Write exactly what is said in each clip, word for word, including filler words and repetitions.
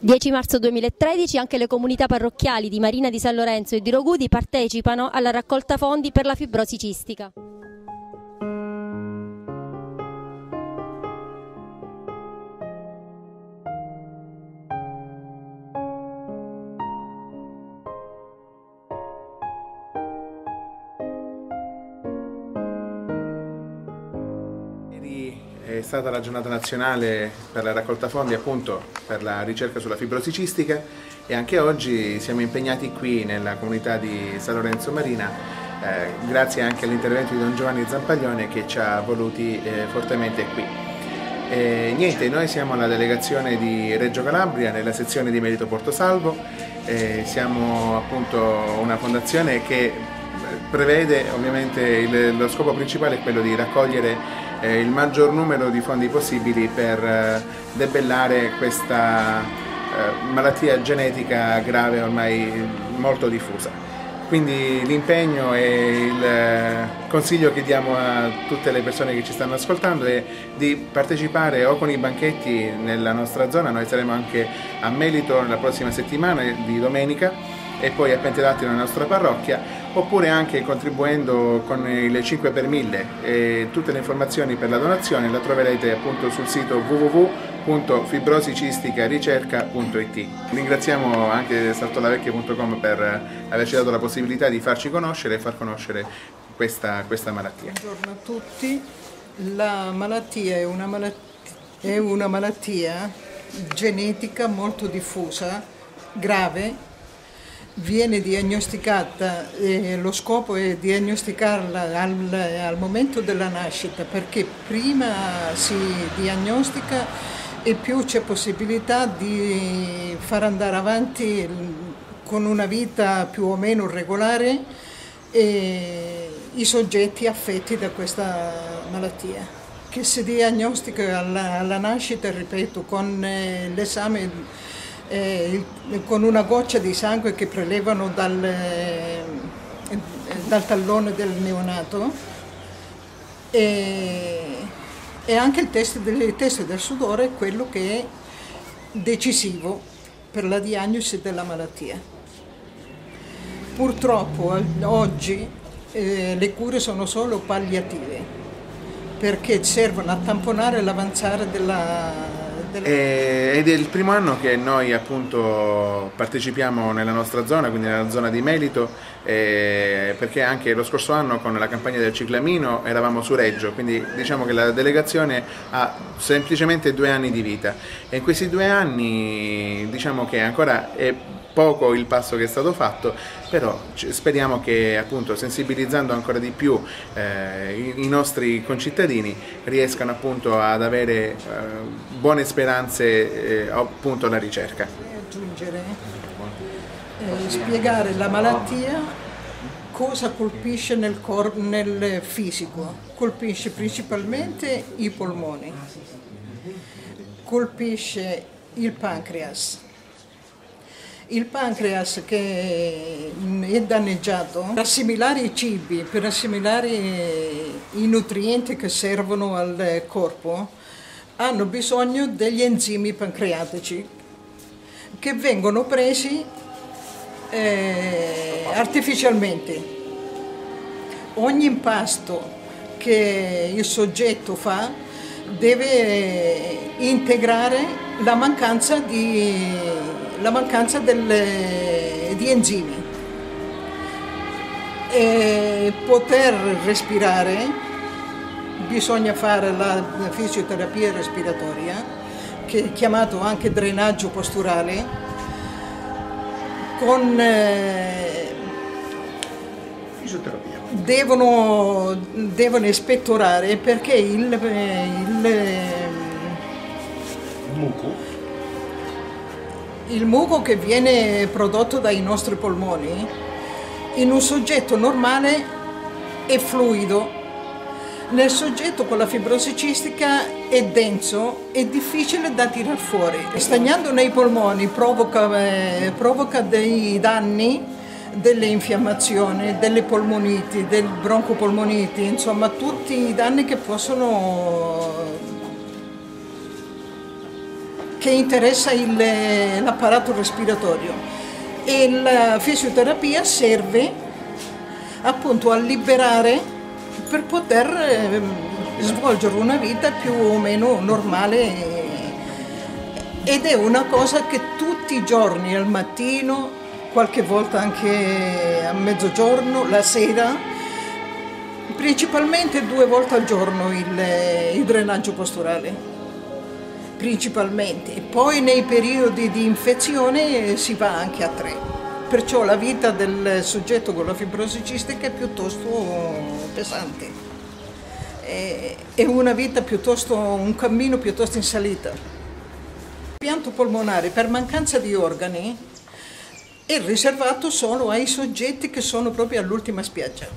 dieci marzo duemilatredici anche le comunità parrocchiali di Marina di San Lorenzo e di Rogudi partecipano alla raccolta fondi per la fibrosi cistica. È stata la giornata nazionale per la raccolta fondi appunto per la ricerca sulla fibrosi cistica e anche oggi siamo impegnati qui nella comunità di San Lorenzo Marina eh, grazie anche all'intervento di Don Giovanni Zampaglione che ci ha voluti eh, fortemente qui. E, niente, noi siamo la delegazione di Reggio Calabria nella sezione di Merito Portosalvo, eh, siamo appunto una fondazione che prevede ovviamente il, lo scopo principale è quello di raccogliere eh, il maggior numero di fondi possibili per eh, debellare questa eh, malattia genetica grave ormai molto diffusa. Quindi l'impegno e il eh, consiglio che diamo a tutte le persone che ci stanno ascoltando è di partecipare o con i banchetti nella nostra zona, noi saremo anche a Melito la prossima settimana di domenica e poi a Pentedatrio nella nostra parrocchia, oppure anche contribuendo con il cinque per mille. E tutte le informazioni per la donazione la troverete appunto sul sito w w w punto fibrosicisticaricerca punto i t. Ringraziamo anche saltolavecchia punto com per averci dato la possibilità di farci conoscere e far conoscere questa, questa malattia. Buongiorno a tutti, la malattia è una malattia, è una malattia genetica molto diffusa, grave. Viene diagnosticata, eh, lo scopo è diagnosticarla al, al momento della nascita, perché prima si diagnostica e più c'è possibilità di far andare avanti con una vita più o meno regolare e i soggetti affetti da questa malattia, che si diagnostica alla, alla nascita, ripeto, con eh, l'esame Eh, con una goccia di sangue che prelevano dal, eh, dal tallone del neonato e, e anche il test del, test del sudore è quello che è decisivo per la diagnosi della malattia. Purtroppo oggi eh, le cure sono solo palliative perché servono a tamponare l'avanzare della ed è il primo anno che noi appunto partecipiamo nella nostra zona, quindi nella zona di Melito, eh, perché anche lo scorso anno con la campagna del ciclamino eravamo su Reggio, quindi diciamo che la delegazione ha semplicemente due anni di vita e in questi due anni diciamo che ancora è poco il passo che è stato fatto, però speriamo che appunto sensibilizzando ancora di più eh, i, i nostri concittadini riescano appunto ad avere eh, buone speranze eh, appunto alla ricerca. Aggiungere, eh, spiegare la malattia, cosa colpisce nel, cor nel fisico, colpisce principalmente i polmoni, colpisce il pancreas. Il pancreas che è danneggiato per assimilare i cibi, per assimilare i nutrienti che servono al corpo, hanno bisogno degli enzimi pancreatici che vengono presi eh, artificialmente. Ogni impasto che il soggetto fa deve integrare la mancanza di la mancanza delle, di enzimi e poter respirare bisogna fare la fisioterapia respiratoria, che è chiamato anche drenaggio posturale, con eh, fisioterapia. Devono, devono espettorare perché il, il, il muco Il muco che viene prodotto dai nostri polmoni in un soggetto normale è fluido, nel soggetto con la fibrosi cistica è denso e difficile da tirar fuori. Stagnando nei polmoni provoca, eh, provoca dei danni, delle infiammazioni, delle polmoniti, del broncopolmoniti, insomma tutti i danni che possono che interessa l'apparato respiratorio, e la fisioterapia serve appunto a liberare per poter eh, svolgere una vita più o meno normale, ed è una cosa che tutti i giorni, al mattino, qualche volta anche a mezzogiorno, la sera, principalmente due volte al giorno il, il drenaggio posturale, principalmente. E poi nei periodi di infezione si va anche a tre. Perciò la vita del soggetto con la fibrosi cistica è piuttosto pesante. È una vita piuttosto, un cammino piuttosto in salita. Il trapianto polmonare, per mancanza di organi, è riservato solo ai soggetti che sono proprio all'ultima spiaggia.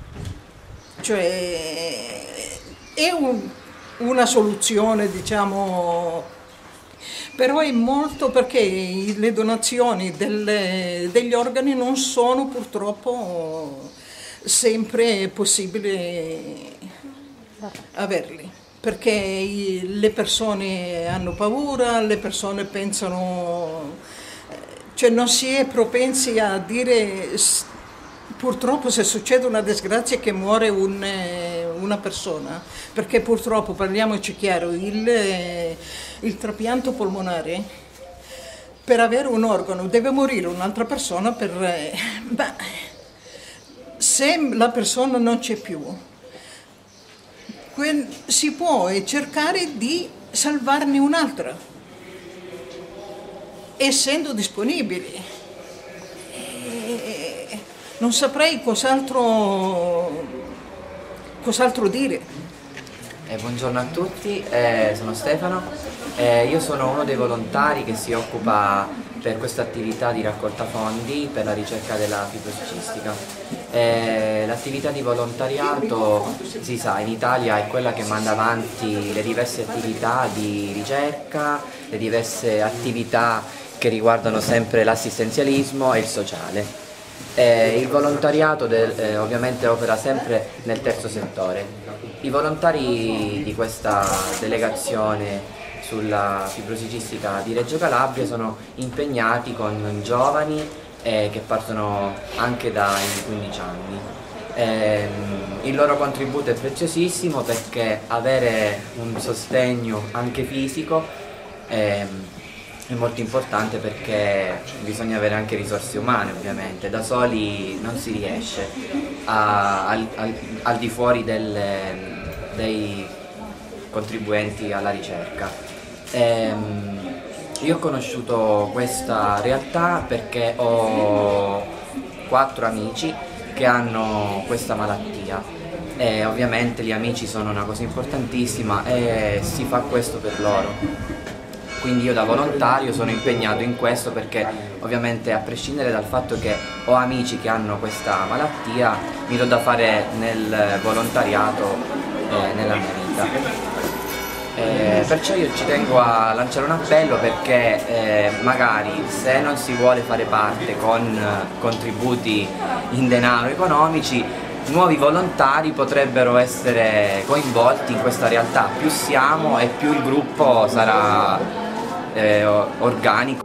Cioè è un, una soluzione, diciamo, però è molto, perché le donazioni delle, degli organi non sono purtroppo sempre possibile averli, perché le persone hanno paura, le persone pensano, cioè non si è propensi a dire, purtroppo se succede una disgrazia che muore un, una persona, perché purtroppo, parliamoci chiaro, il, il trapianto polmonare, per avere un organo deve morire un'altra persona, per, beh, se la persona non c'è più, si può cercare di salvarne un'altra, essendo disponibili. E non saprei cos'altro cos'altro dire. Eh, buongiorno a tutti, eh, sono Stefano, eh, io sono uno dei volontari che si occupa per questa attività di raccolta fondi per la ricerca della fibrosi cistica. Eh, l'attività di volontariato, si sa, in Italia è quella che manda avanti le diverse attività di ricerca, le diverse attività che riguardano sempre l'assistenzialismo e il sociale. Eh, il volontariato del, eh, ovviamente opera sempre nel terzo settore. I volontari di questa delegazione sulla fibrosi cistica di Reggio Calabria sono impegnati con giovani eh, che partono anche dai quindici anni. Eh, il loro contributo è preziosissimo, perché avere un sostegno anche fisico eh, è molto importante, perché bisogna avere anche risorse umane, ovviamente, da soli non si riesce a, al, al, al di fuori delle, dei contribuenti alla ricerca. Ehm, io ho conosciuto questa realtà perché ho quattro amici che hanno questa malattia, e ovviamente gli amici sono una cosa importantissima e si fa questo per loro. Quindi io da volontario sono impegnato in questo, perché ovviamente, a prescindere dal fatto che ho amici che hanno questa malattia, mi do da fare nel volontariato eh, nella mia vita. Eh, perciò io ci tengo a lanciare un appello, perché eh, magari se non si vuole fare parte con contributi in denaro economici, nuovi volontari potrebbero essere coinvolti in questa realtà. Più siamo e più il gruppo sarà eh, organico